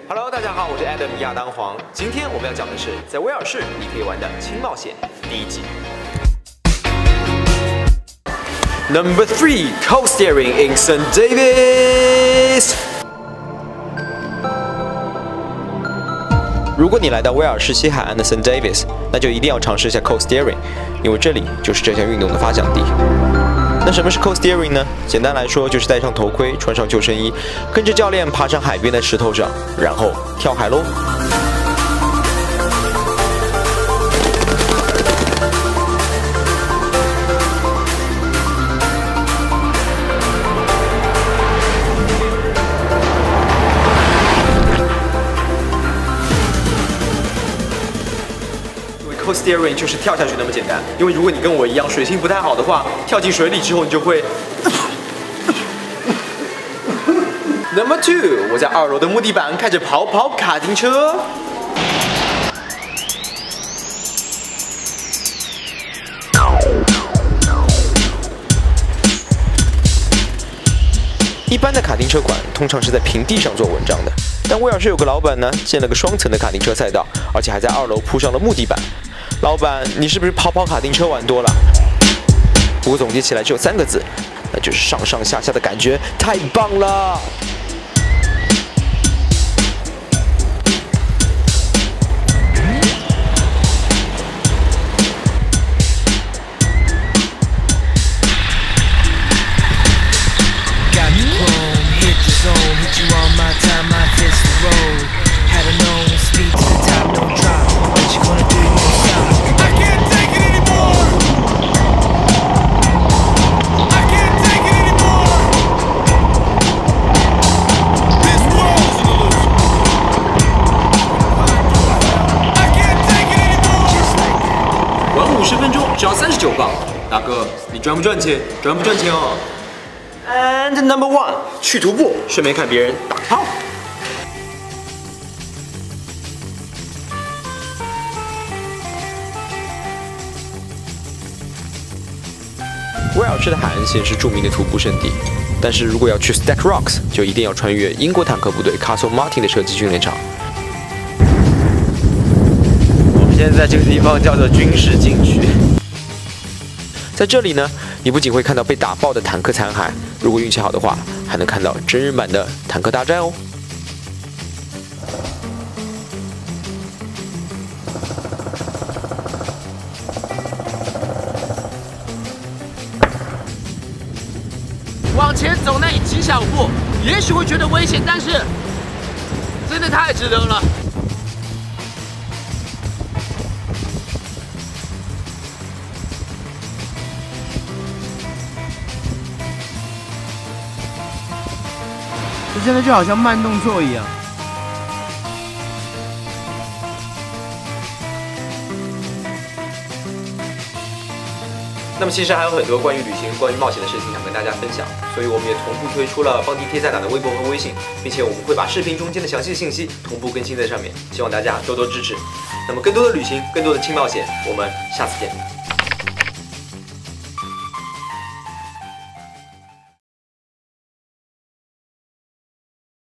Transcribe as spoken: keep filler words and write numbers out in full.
Hello， 大家好，我是 Adam 亚当黄。今天我们要讲的是在威尔士你可以玩的轻冒险第一集。Number three, cold steering in Saint Davis。如果你来到威尔士西海岸的 Saint Davis， 那就一定要尝试一下 cold steering， 因为这里就是这项运动的发祥地。那什么是 cold steering 呢？简单来说，就是戴上头盔，穿上救生衣，跟着教练爬上海边的石头上，然后跳海喽。cold steering 就是跳下去那么简单，因为如果你跟我一样水性不太好的话，跳进水里之后你就会。Number two， 我在二楼的木地板开着跑跑卡丁车。一般的卡丁车馆通常是在平地上做文章的，但威尔士有个老板呢，建了个双层的卡丁车赛道，而且还在二楼铺上了木地板。老板，你是不是跑跑卡丁车玩多了？不过总结起来只有三个字，那就是上上下下的感觉太棒了。玩五十分钟只要三十九磅，大哥，你赚不赚钱？赚不赚钱哦 ？And number one， 去徒步，顺便看别人打炮。威尔士的海岸线是著名的徒步圣地，但是如果要去 Stack Rocks， 就一定要穿越英国坦克部队 Castle Martin 的射击训练场。现在这个地方叫做军事禁区，在这里呢，你不仅会看到被打爆的坦克残骸，如果运气好的话，还能看到真人版的坦克大战哦。 往前走那几小步，也许会觉得危险，但是真的太值得了。 这真的就好像慢动作一样。 那么其实还有很多关于旅行、关于冒险的事情想跟大家分享，所以我们也同步推出了邦迪贴在哪的微博和微信，并且我们会把视频中间的详细信息同步更新在上面，希望大家多多支持。那么更多的旅行，更多的轻冒险，我们下次见。